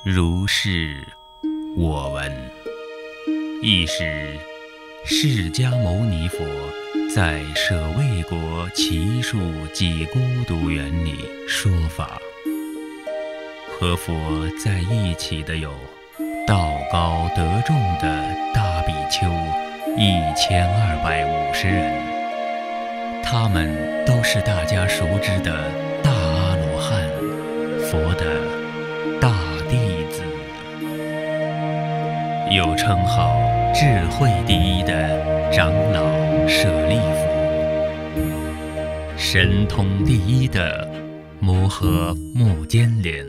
如是我闻。亦是释迦牟尼佛在舍卫国祇树几孤独园里说法，和佛在一起的有道高德重的大比丘1250人，他们都是大家熟知的大阿罗汉，佛的大弟子，又称号智慧第一的长老舍利弗，神通第一的摩诃目犍连，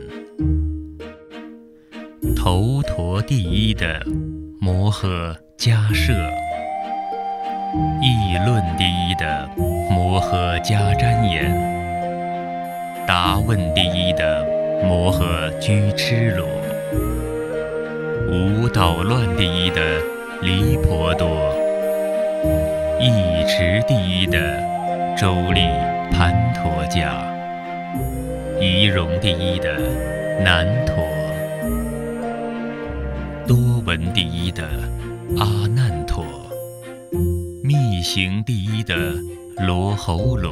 头陀第一的摩诃迦摄，议论第一的摩诃迦旃延，答问第一的摩诃居痴罗，无捣乱第一的离婆多，义持第一的周利盘陀迦，仪容第一的难陀，多闻第一的阿难陀，密行第一的罗侯罗，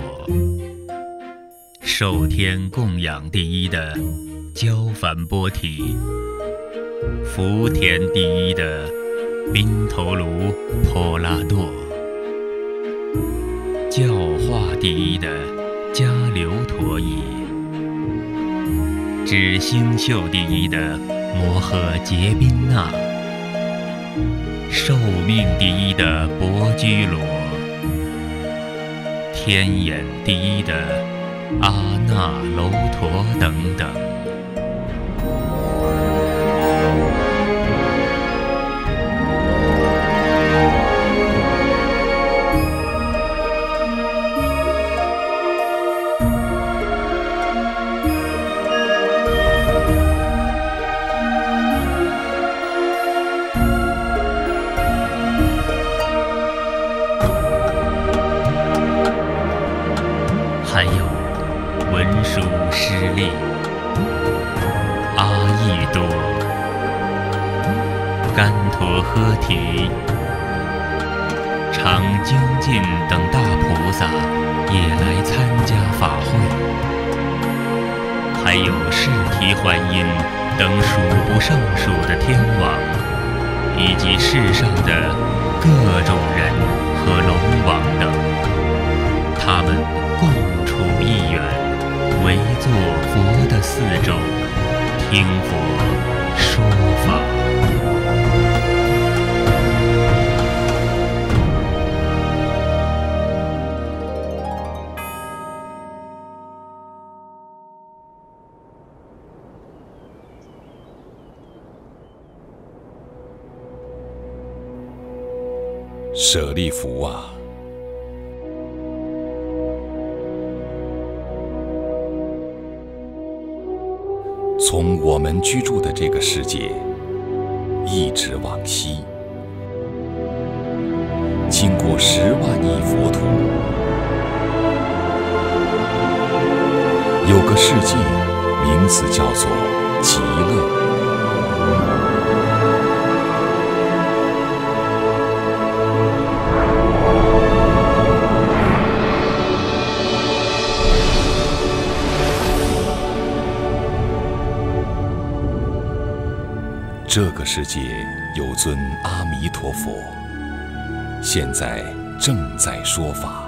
受天供养第一的焦梵波提，福田第一的宾头卢婆拉多，教化第一的迦留陀夷，知星宿第一的摩诃结宾那，寿命第一的伯居罗，天眼第一的阿那楼陀等等。还有文殊师利、阿逸多、干陀诃提、常精进等大菩萨也来参加法会，还有释提桓因等数不胜数的天王，以及世上的各种人和龙王等，他们共处一园，围坐佛的四周，听佛说法。 舍利弗啊，从我们居住的这个世界一直往西，经过10万亿佛土，有个世界，名字叫做极乐。这个世界有尊阿弥陀佛，现在正在说法。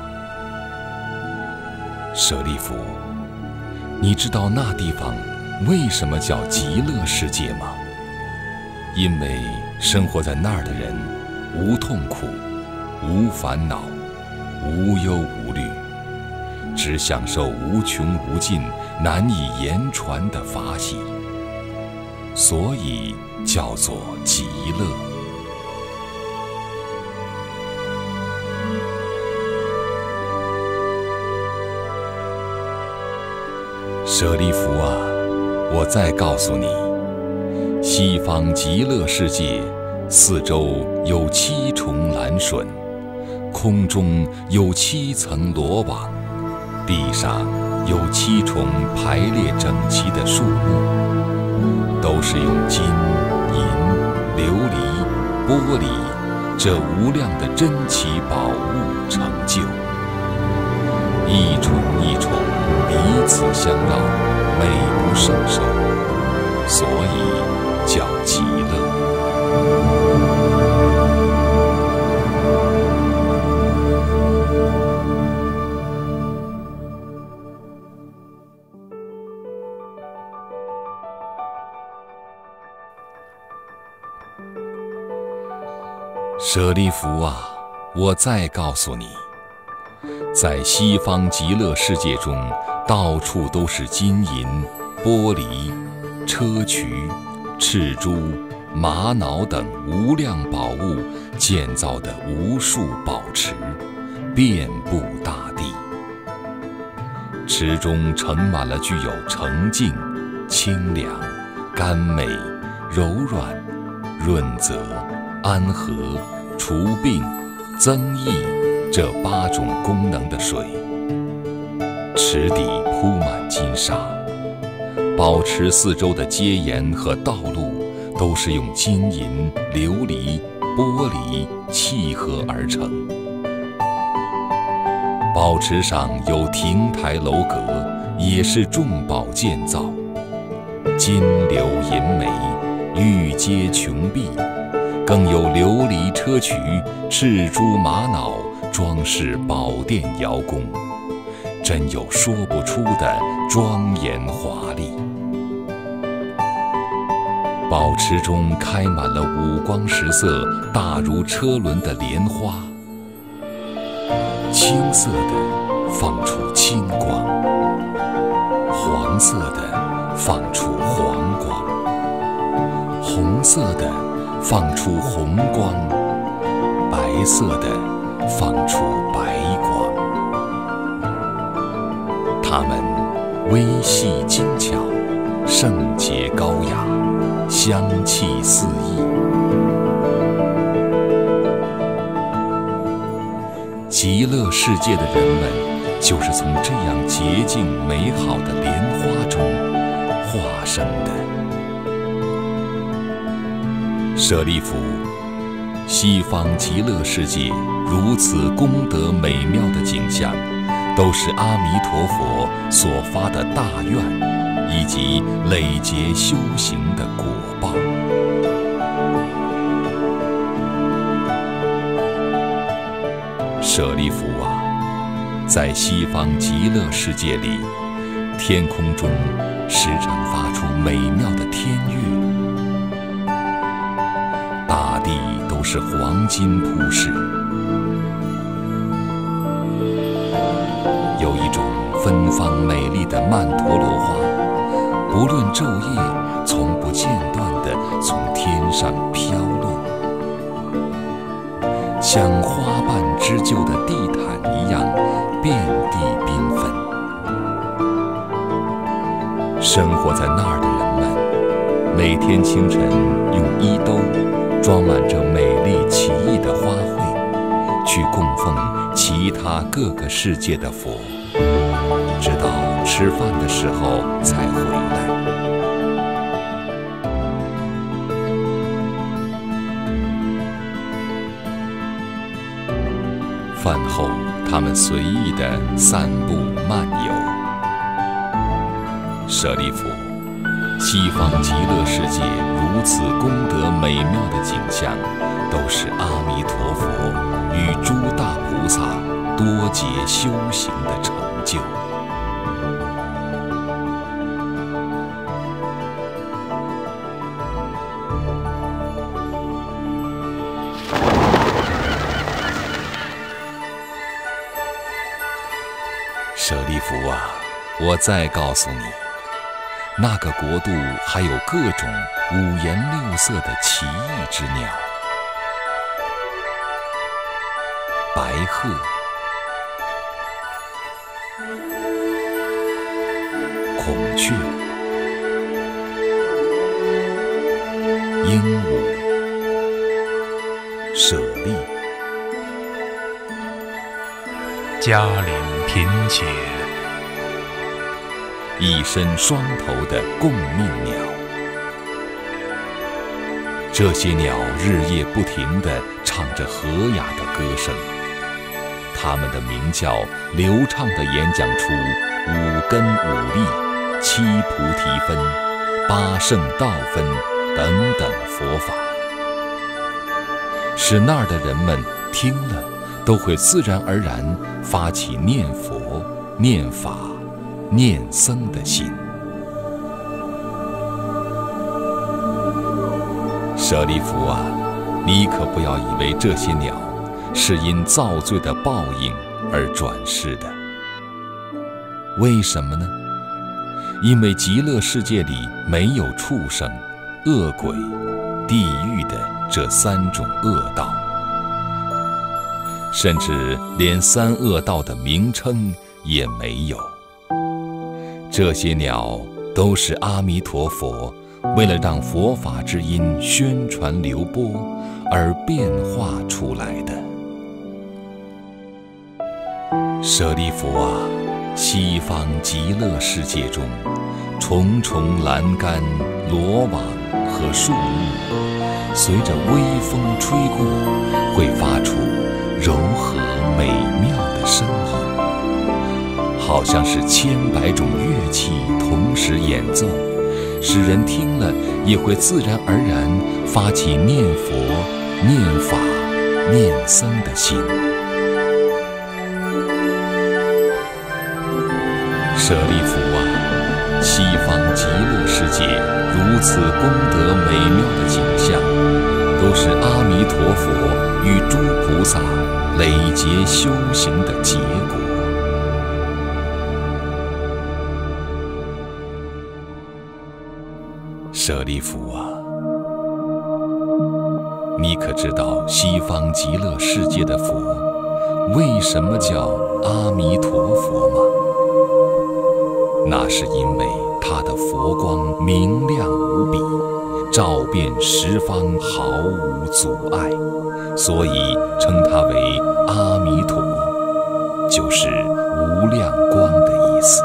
舍利弗，你知道那地方为什么叫极乐世界吗？因为生活在那儿的人无痛苦、无烦恼、无忧无虑，只享受无穷无尽、难以言传的法喜，所以叫做极乐。舍利弗啊，我再告诉你，西方极乐世界四周有7重蓝笋，空中有7层罗网，地上有7重排列整齐的树木，都都是用金、银、琉璃、玻璃这无量的珍奇宝物成就，一重一重彼此相绕，美不胜收，所以叫极乐。舍利弗啊，我再告诉你，在西方极乐世界中，到处都是金银、玻璃、砗磲、赤珠、玛瑙等无量宝物建造的无数宝池，遍布大地。池中盛满了具有澄净、清凉、甘美、柔软、润泽、安和、除病、增益这8种功能的水。池底铺满金沙，宝池四周的阶沿和道路都是用金银、琉璃、玻璃契合而成。宝池上有亭台楼阁，也是众宝建造，金流银梅，玉阶琼碧，更有琉璃砗磲、赤珠玛瑙装饰宝殿瑶宫，真有说不出的庄严华丽。宝池中开满了五光十色、大如车轮的莲花，青色的放出青光，黄色的放出黄光，红色的放出红光，白色的放出白光。它们微细精巧，圣洁高雅，香气四溢。极乐世界的人们，就是从这样洁净美好的莲花中化生的。舍利弗，西方极乐世界如此功德美妙的景象，都是阿弥陀佛所发的大愿，以及累劫修行的果报。舍利弗啊，在西方极乐世界里，天空中时常发出美妙的天乐，大地都是黄金铺饰，有一种芬芳美丽的曼陀罗花，不论昼夜，从不间断地从天上飘落，像花瓣织就的地毯一样，遍地缤纷。生活在那儿的人们，每天清晨用衣兜装满着美丽奇异的花卉，去供奉其他各个世界的佛，直到吃饭的时候才回来。饭后，他们随意地散步漫游。舍利弗，西方极乐世界如此功德美妙的景象，都是阿弥陀佛与诸大菩萨多劫修行的成就。舍利弗啊，我再告诉你，那个国度还有各种五颜六色的奇异之鸟，白鹤、孔雀、鹦鹉、舍利、 迦陵频伽， 一身双头的共命鸟， 这些鸟日夜不停地唱着和雅的歌声，它们的鸣叫流畅地演讲出五根五力、七菩提分、八圣道分等等佛法，使那儿的人们听了都会自然而然发起念佛、念法、念僧的心。舍利弗啊，你可不要以为这些鸟是因造罪的报应而转世的。为什么呢？因为极乐世界里没有畜生、恶鬼、地狱的这三种恶道，甚至连三恶道的名称也没有。这些鸟都是阿弥陀佛为了让佛法之音宣传流播而变化出来的。舍利弗啊，西方极乐世界中，重重栏杆、罗网和树木，随着微风吹过，会发出柔和美妙的声音，好像是千百种乐器同时演奏，使人听了也会自然而然发起念佛、念法、念僧的心。舍利弗啊，西方极乐世界如此功德美妙的景象，都是阿弥陀佛与诸菩萨累劫修行的结果。舍利弗啊，你可知道西方极乐世界的佛为什么叫阿弥陀佛吗？那是因为他的佛光明亮无比，照遍十方，毫无阻碍，所以称他为阿弥陀，就是无量光的意思。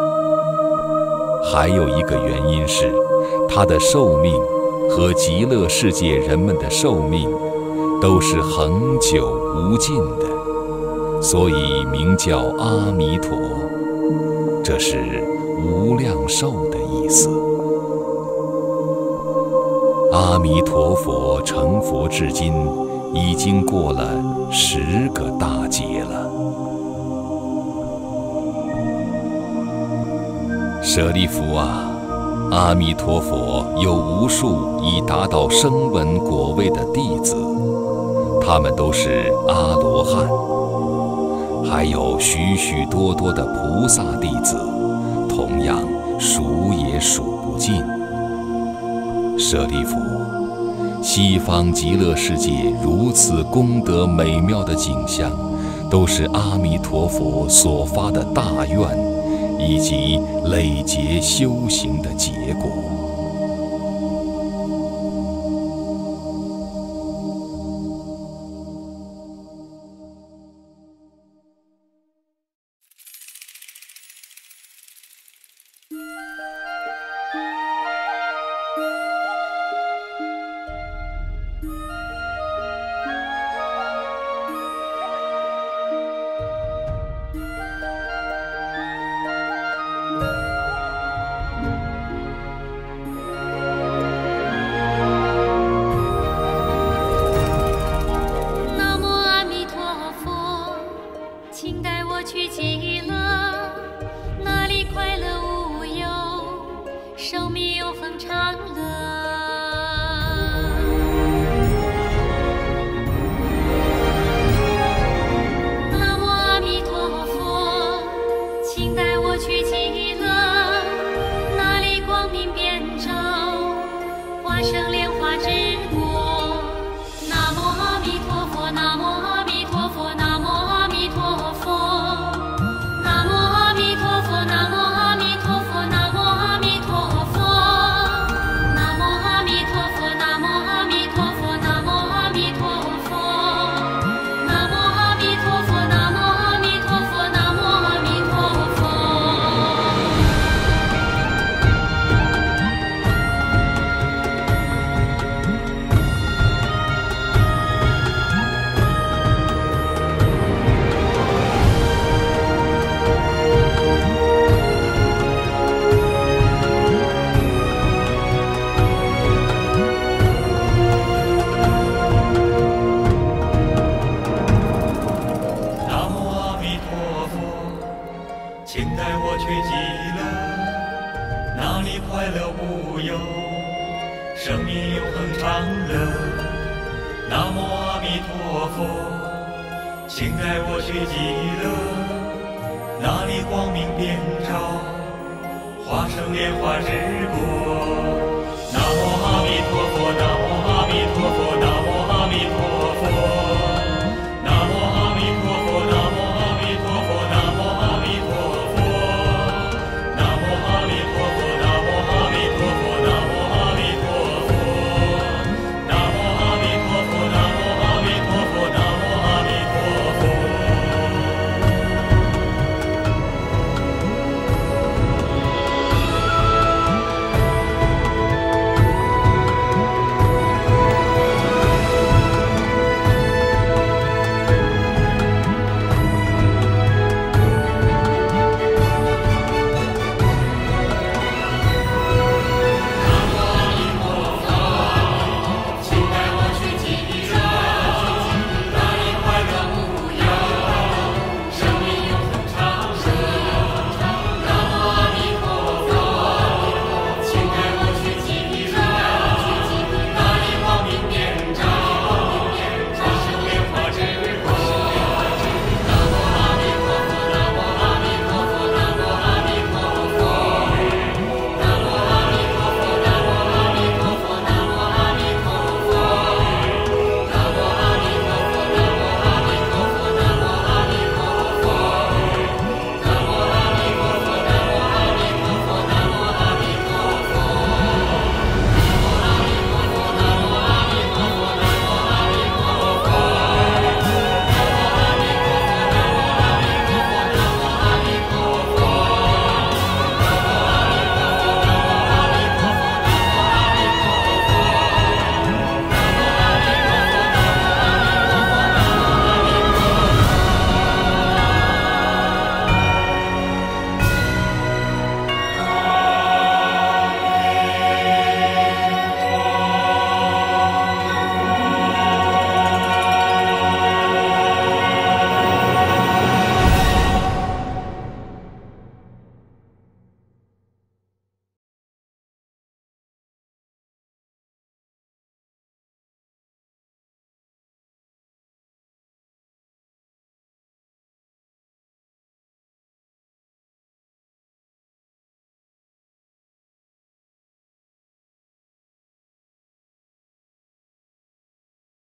还有一个原因是，他的寿命和极乐世界人们的寿命都是恒久无尽的，所以名叫阿弥陀，这是无量寿的意思。阿弥陀佛成佛至今已经过了10个大劫了。舍利弗啊，阿弥陀佛有无数已达到声闻果位的弟子，他们都是阿罗汉，还有许许多多的菩萨弟子，同样数也数不尽。舍利弗，西方极乐世界如此功德美妙的景象，都是阿弥陀佛所发的大愿以及累劫修行的结果。 请带我去极乐，那里快乐无忧。 快乐无忧，生命永恒长乐。南无阿弥陀佛，请带我去极乐，那里光明遍照，化成莲花之国。